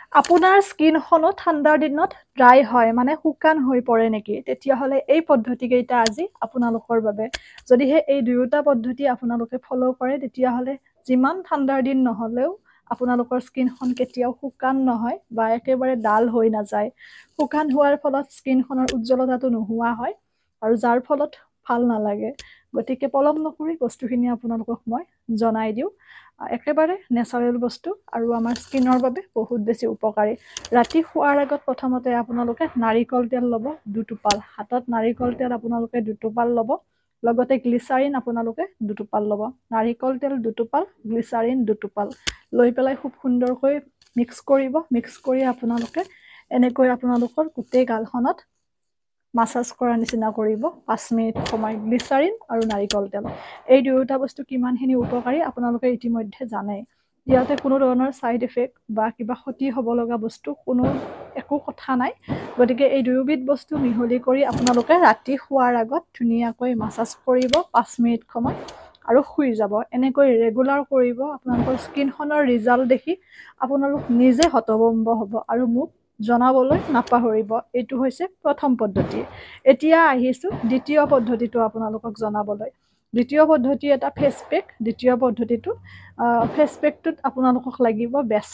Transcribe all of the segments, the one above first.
আপোনাৰ স্কিনখনো ঠাণ্ডাৰ দিনত ড্ৰাই হয় মানে শুকান হৈ পৰে নেকি তেতিয়াহ'লে এই পদ্ধতিকেইটা আজি আপোনালোকৰ বাবে যদিহে এই দুয়োটা পদ্ধতি আপোনালোকে ফ'ল' কৰে তেতিয়াহ'লে যিমান ঠাণ্ডাৰ দিন নহ'লেও আপোনালোকৰ স্কিনখন কেতিয়াও শুকান নহয় বা একেবাৰে ডাল হৈ নাযায় শুকান হোৱাৰ ফলত স্কিনখনৰ উজ্জ্বলতাটো নোহোৱা হয় আৰু যাৰ ফলত ভাল নালাগে গতিকে পলম নকৰি বস্তুখিনি আপোনালোকক মই জনাই দিওঁ একেবাৰে নেচাৰেল বস্তু আৰু আমাৰ স্কিনৰ বাবে বহুত বেছি উপকাৰী ৰাতি শোৱাৰ আগত প্ৰথমতে আপোনালোকে নাৰিকল তেল ল'ব দুটোপাল হাতত নাৰিকল তেল আপোনালোকে দুটোপাল ল'ব লগতে গ্লিচাৰিন আপোনালোকে দুটোপাল ল'ব নাৰিকল তেল দুটোপাল গ্লিচাৰিন দুটোপাল লৈ পেলাই খুব সুন্দৰকৈ মিক্স কৰিব মিক্স কৰি আপোনালোকে এনেকৈ আপোনালোকৰ গোটেই গালখনত মাসাজ কৰাৰ নিচিনা কৰিব 5 মিনিট সময় গ্লিচাৰিন আৰু নাৰিকল তেল এই দুয়োটা বস্তু কিমানখিনি উপকাৰী আপোনালোকে ইতিমধ্যে জানে ইয়াতে কোনো ধৰণৰ সাইড ইফেক্ট বা কিবা ক্ষতি হ'ব লগা বস্তু কোনো একো কথা নাই গতিকে এই দুয়োবিধ বস্তু মিহলি কৰি আপোনালোকে ৰাতি শোৱাৰ আগত ধুনীয়াকৈ মাসাজ কৰিব 5 মিনিট সময় আৰু শুই যাব এনেকৈ ৰেগুলাৰ কৰিব আপোনালোকৰ স্কিনখনৰ ৰিজাল্ট দেখি আপোনালোক নিজে হতভম্ব হ'ব আৰু মোক জনাবলৈ নাপাহৰিব এইটো হৈছে প্ৰথম পদ্ধতি এতিয়া আহিছো দ্বিতীয় পদ্ধতিটো আপোনালোকক জনাবলৈ দ্বিতীয় পদ্ধতি এটা ফেচ পেক দ্বিতীয় পদ্ধতিটো ফেচ পেকটোত আপোনালোকক লাগিব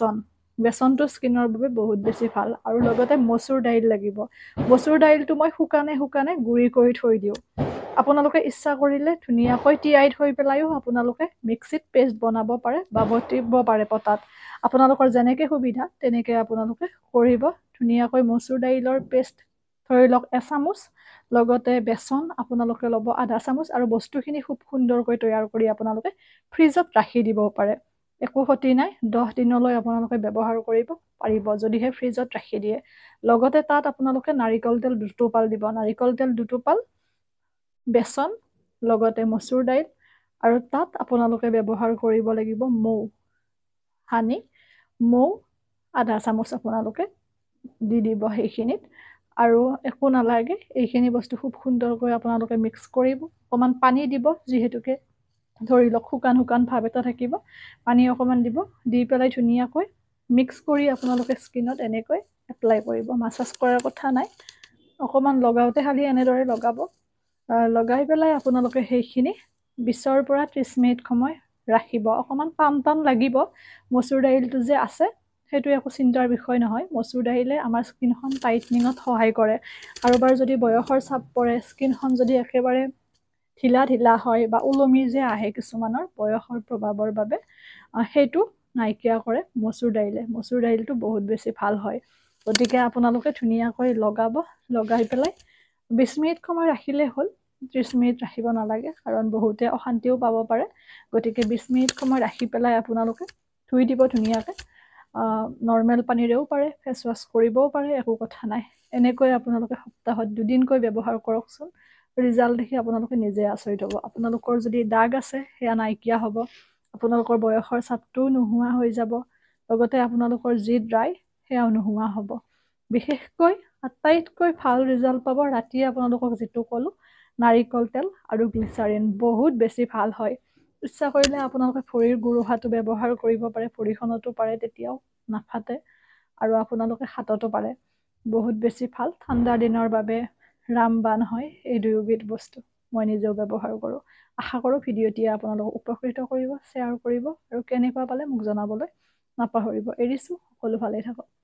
বেচনটো স্কিনৰ বাবে বহুত বেছি ভাল আৰু লগতে মচুৰ দাইল লাগিব মচুৰ দাইলটো মই শুকানে গুৰি কৰি থৈ দিওঁ আপোনালোকে ইচ্ছা কৰিলে ধুনীয়াকৈ তিয়াই থৈ পেলাইও আপোনালোকে মিক্সিত পেষ্ট বনাব পাৰে বা বটিব পাৰে পটাত আপোনালোকৰ যেনেকৈ সুবিধা তেনেকৈ আপোনালোকে কৰিব ধুনীয়াকৈ মচুৰ দাইলৰ পেষ্ট ধৰি লওক এচামুচ লগতে বেচন আপোনালোকে ল'ব আধা চামুচ আৰু বস্তুখিনি খুব সুন্দৰকৈ তৈয়াৰ কৰি আপোনালোকে ফ্ৰিজত ৰাখি দিব পাৰে একো ক্ষতি নাই 10 দিনলৈ আপোনালোকে ব্যৱহাৰ কৰিব পাৰিব যদিহে ফ্ৰিজত ৰাখি দিয়ে লগতে তাত আপোনালোকে নাৰিকল তেল দুটোপাল দিব নাৰিকল তেল দুটোপাল বেচন লগতে মচুৰ দাইল আৰু তাত আপোনালোকে ব্যৱহাৰ কৰিব লাগিব মৌ হানি মৌ আধা চামুচ আপোনালোকে দি দিব সেইখিনিত আৰু একো নালাগে এইখিনি বস্তু খুব সুন্দৰকৈ আপোনালোকে মিক্স কৰিব অকমান পানী দিব যিহেতুকে ধৰি লওক শুকান ভাৱ এটা থাকিব পানী অকমান দিব দি পেলাই ধুনীয়াকৈ মিক্স কৰি আপোনালোকে স্কিনত এনেকৈ এপ্লাই কৰিব মাসাজ কৰাৰ কথা নাই অকমান লগাওতে খালি এনেদৰে লগাব লগাই পেলাই আপোনালোকে সেইখিনি 20 পৰা 30 মিনিট সময় ৰাখিব অকমান টান লাগিব মচুৰ দাইলটো যে আছে সেইটো একো চিন্তাৰ বিষয় নহয় মচুৰ দাইলে আমাৰ স্কিনখন টাইটনিঙত সহায় কৰে আৰু বাৰ যদি বয়সৰ চাপ পৰে স্কিনখন যদি একেবাৰে ঢিলা হয় বা ওলমি যে আহে কিছুমানৰ বয়সৰ প্ৰভাৱৰ বাবে সেইটো নাইকিয়া কৰে মচুৰ দাইলটো বহুত বেছি ভাল হয় গতিকে আপোনালোকে ধুনীয়াকৈ লগাই পেলাই 20 মিনিট সময় ৰাখিলে হ'ল 30 মিনিট ৰাখিব নালাগে কাৰণ বহুতে অশান্তিও পাব পাৰে গতিকে 20 মিনিট সময় ৰাখি পেলাই আপোনালোকে ধুই দিব ধুনীয়াকৈ নৰ্মেল পানীৰেও পাৰে ফেচ ৱাছ কৰিবও পাৰে একো কথা নাই এনেকৈ আপোনালোকে সপ্তাহত 2 দিনকৈ ব্যৱহাৰ কৰকচোন ৰিজাল্ট দেখি আপোনালোকে নিজে আচৰিত হ'ব আপোনালোকৰ যদি দাগ আছে সেয়া নাইকিয়া হ'ব আপোনালোকৰ বয়সৰ চাপটোও নোহোৱা হৈ যাব লগতে আপোনালোকৰ যি ড্ৰাই সেয়াও নোহোৱা হ'ব বিশেষকৈ আটাইতকৈ ভাল ৰিজাল্ট পাব ৰাতি আপোনালোকক যিটো ক'লো নাৰিকল তেল আৰু গ্লিচাৰিন বহুত বেছি ভাল হয় ইচ্ছা কৰিলে আপোনালোকে ভৰিৰ গুৰুহাটো ব্যৱহাৰ কৰিব পাৰে ভৰিখনতো পাৰে তেতিয়াও নাফাটে আৰু আপোনালোকে হাততো পাৰে বহুত বেছি ভাল ঠাণ্ডা দিনৰ বাবে ৰামবান হয় এই দুয়োবিধ বস্তু মই নিজেও ব্যৱহাৰ কৰোঁ আশা কৰোঁ ভিডিঅ'টিয়ে আপোনালোকক উপকৃত কৰিব শ্বেয়াৰ কৰিব আৰু কেনেকুৱা পালে মোক জনাবলৈ নাপাহৰিব এৰিছোঁ সকলো ভালে থাকক